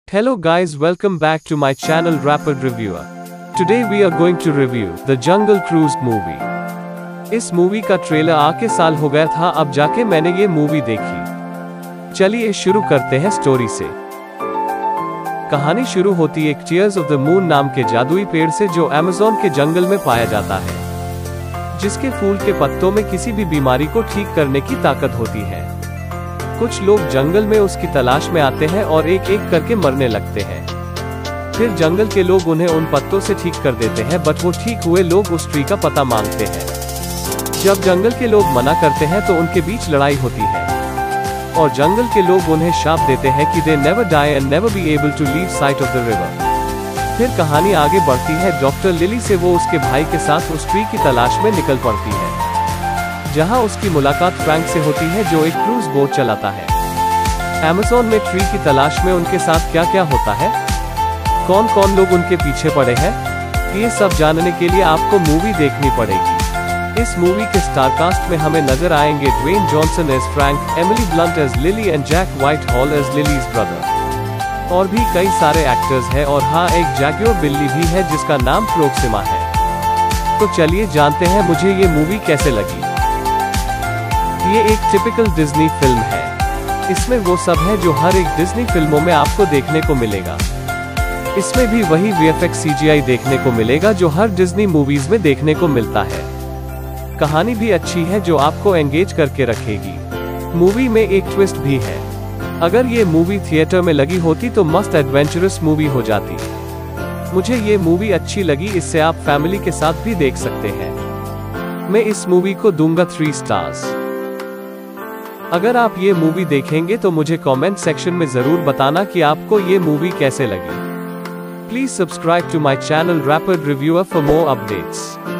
Hello guys, welcome back to my channel Rapid Reviewer. Today we are going to review The Jungle Cruise movie. इस movie का trailer आके साल हो गया था, अब जाके मैंने ये मूवी देखी। चलिए शुरू करते हैं स्टोरी से। कहानी शुरू होती एक टीयर्स ऑफ द मून नाम के जादुई पेड़ से जो अमेज़न के जंगल में पाया जाता है, जिसके फूल के पत्तों में किसी भी बीमारी को ठीक करने की ताकत होती है। कुछ लोग जंगल में उसकी तलाश में आते हैं और एक एक करके मरने लगते हैं। फिर जंगल के लोग उन्हें उन पत्तों से ठीक कर देते हैं, बट वो ठीक हुए लोग उस ट्री का पता मांगते हैं। जब जंगल के लोग मना करते हैं तो उनके बीच लड़ाई होती है और जंगल के लोग उन्हें शाप देते हैं कि they never die and never be able to leave sight of the river. फिर कहानी आगे बढ़ती है। डॉक्टर लिली से वो उसके भाई के साथ उस ट्री की तलाश में निकल पड़ती है, जहां उसकी मुलाकात फ्रैंक से होती है जो एक क्रूज बोट चलाता है। अमेज़न में ट्री की तलाश में उनके साथ क्या क्या होता है, कौन कौन लोग उनके पीछे पड़े हैं, ये सब जानने के लिए आपको मूवी देखनी पड़ेगी। इस मूवी के स्टारकास्ट में हमें नजर आएंगे Dwayne Johnson as Frank, Emily Blunt as Lily and Jack Whitehall as Lily's brother. और भी कई सारे एक्टर्स हैं और हाँ, एक जैगुआर बिल्ली भी है जिसका नाम प्रोक्सिमा है। तो चलिए जानते हैं मुझे ये मूवी कैसे लगी। ये एक टिपिकल डिज्नी फिल्म है। इसमें वो सब है जो हर एक डिज्नी फिल्मों में आपको देखने को मिलेगा। इसमें भी वही VFX CGI देखने को मिलेगा जो हर डिज्नी मूवीज में देखने को मिलता है। कहानी भी अच्छी है जो आपको एंगेज करके रखेगी। मूवी में एक ट्विस्ट भी है। अगर ये मूवी थिएटर में लगी होती तो मस्त एडवेंचरस मूवी हो जाती। मुझे ये मूवी अच्छी लगी, इससे आप फैमिली के साथ भी देख सकते हैं। मैं इस मूवी को दूंगा 3 स्टार्स। अगर आप ये मूवी देखेंगे तो मुझे कमेंट सेक्शन में जरूर बताना कि आपको ये मूवी कैसे लगी। Please subscribe to my channel rapid reviewer for more updates.